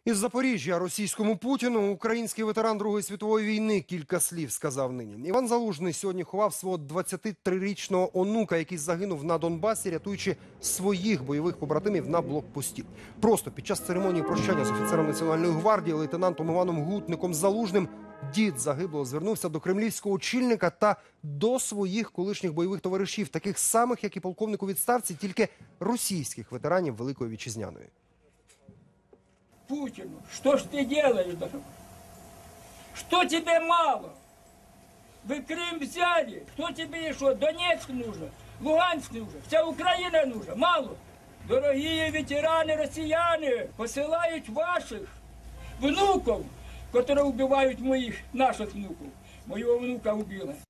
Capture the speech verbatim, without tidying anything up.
Із Запоріжжя російському Путіну український ветеран Другої світової війни кілька слів сказав нині. Іван Залужний сьогодні ховав свого двадцятитрирічного онука, який загинув на Донбасі, рятуючи своїх бойових побратимів на блокпості. Просто під час церемонії прощання з офіцером Національної гвардії, лейтенантом Іваном Гутником Залужним, дід загиблого звернувся до кремлівського очільника та до своїх колишніх бойових товаришів, таких самих, як і полковник у відставці, тільки російських ветеранів Великої Вітчизняної. Путину, что ж ты делаешь, дорогой? Что тебе мало? Вы Крым взяли, что тебе еще? Донецк нужно, Луганск нужно, вся Украина нужна, мало. Дорогие ветераны россияне, посылают ваших внуков, которые убивают моих, наших внуков. Моего внука убила